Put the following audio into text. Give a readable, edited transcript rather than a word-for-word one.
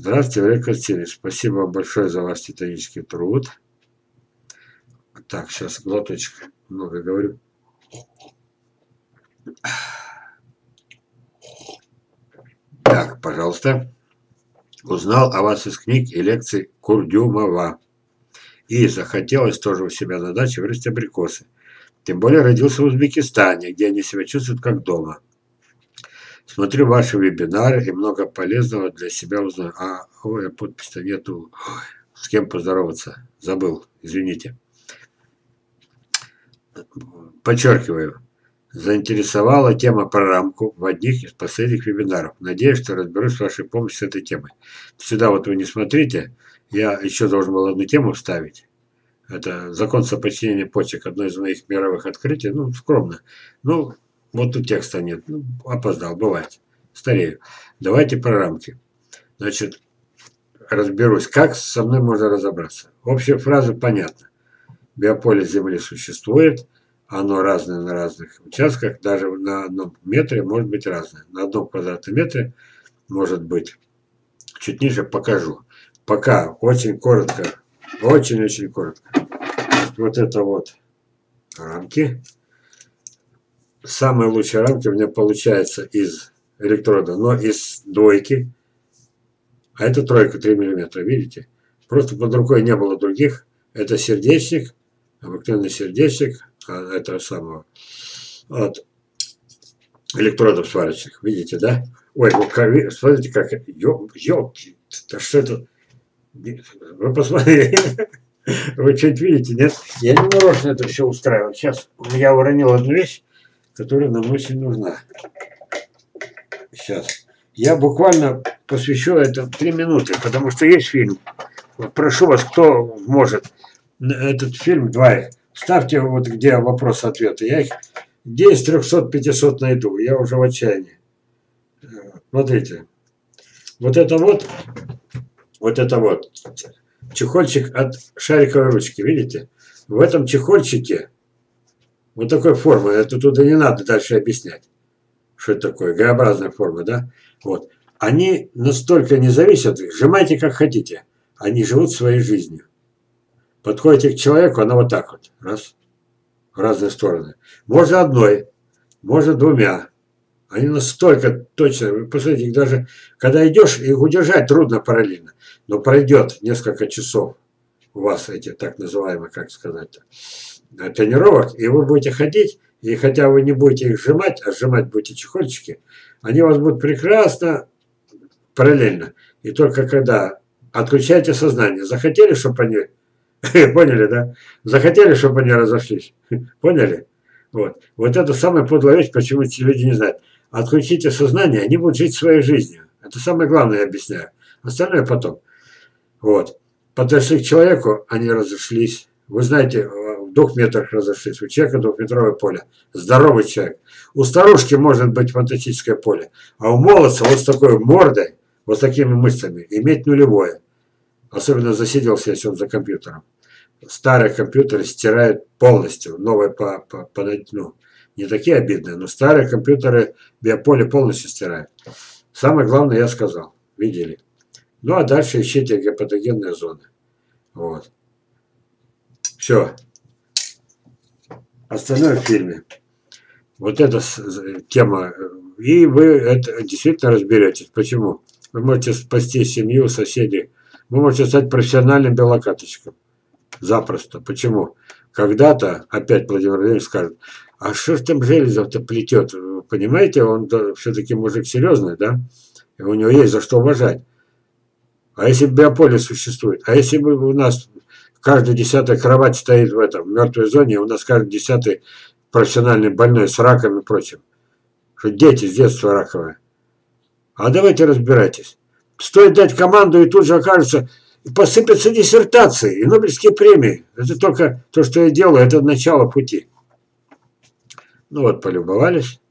Здравствуйте, Олег Константинович. Спасибо вам большое за ваш титанический труд. Так, сейчас глоточек. Много говорю. Так, пожалуйста. Узнал о вас из книг и лекций Курдюмова. И захотелось тоже у себя на даче вырастить абрикосы. Тем более родился в Узбекистане, где они себя чувствуют как дома. Смотрю ваши вебинары и много полезного для себя узнаю. Ой, подписи-то нету. Ой, с кем поздороваться? Забыл, извините. Подчеркиваю. Заинтересовала тема про рамку в одних из последних вебинаров. Надеюсь, что разберусь с вашей помощью с этой темой. Сюда вот вы не смотрите. Я еще должен был одну тему вставить. Это закон соподчинения почек. Одно из моих мировых открытий. Ну, скромно. Ну, вот тут текста нет. Ну, опоздал, бывает. Старею. Давайте про рамки. Значит, разберусь. Как со мной можно разобраться? Общая фраза понятна. Биополе Земли существует. Оно разное на разных участках. Даже на одном метре может быть разное. На одном квадратном метре может быть. Чуть ниже покажу. Пока очень коротко. Очень-очень коротко. Вот это вот рамки. Самые лучшие рамки у меня получаются из электрода, но из двойки. А это тройка 3 мм, видите? Просто под рукой не было других. Это сердечник, обыкновенный сердечник, этого самого, от электродов сварочных. Видите, да? Ой, ну, смотрите, как... Ёлки, да что это... Вы посмотрите. Вы что-нибудь видите, нет? Я не нарочно это все устраиваю. Сейчас я уронил одну вещь, которая нам очень нужна. Сейчас. Я буквально посвящу это 3 минуты, потому что есть фильм. Вот прошу вас, кто может, этот фильм 2. Ставьте вот где вопрос-ответы. Я их где из 300-500 найду. Я уже в отчаянии. Смотрите. Вот это вот чехольчик от шариковой ручки. Видите? В этом чехольчике вот такой формы. Это туда не надо дальше объяснять. Что это такое? Г-образная форма, да? Вот. Они настолько не зависят. Сжимайте как хотите. Они живут своей жизнью. Подходите к человеку, она вот так вот. Раз. В разные стороны. Можно одной. Можно 2. Они настолько точно. Вы посмотрите, их даже когда идешь, их удержать трудно параллельно. Но пройдет несколько часов у вас эти так называемые, как сказать, тренировок, и вы будете ходить, и хотя вы не будете их сжимать, а сжимать будете чехольчики, они у вас будут прекрасно параллельно. И только когда отключаете сознание, захотели, чтобы они... Поняли, да? Захотели, чтобы они разошлись. Поняли? Вот. Вот это самая подлая вещь, почему эти люди не знают. Отключите сознание, они будут жить своей жизнью. Это самое главное, я объясняю. Остальное потом. Вот. Подошли к человеку, они разошлись. Вы знаете, в 2 метрах разошлись. У человека 2-метровое поле. Здоровый человек. У старушки может быть фантастическое поле. А у молодца вот с такой мордой, вот с такими мышцами, иметь нулевое. Особенно засиделся, если он за компьютером. Старые компьютеры стирают полностью. Новые ну, не такие обидные, но старые компьютеры биополе полностью стирают. Самое главное я сказал. Видели? Ну, а дальше ищите гепатогенные зоны. Вот. Все. Остальное в фильме. Вот эта тема. И вы это действительно разберетесь. Почему? Вы можете спасти семью, соседей. Вы можете стать профессиональным белокаточком. Запросто. Почему? Когда-то, опять Владимир Владимирович скажет, а что ж там Железов-то плетет? Вы понимаете, он все-таки мужик серьезный, да? И у него есть за что уважать. А если биополе существует? А если бы у нас каждая 10-я кровать стоит в мертвой зоне, у нас каждый 10-й профессиональный больной с раком и прочим? Что дети с детства раковые. А давайте разбирайтесь. Стоит дать команду, и тут же окажется, посыпятся диссертации и Нобелевские премии. Это только то, что я делаю, это начало пути. Ну вот, полюбовались.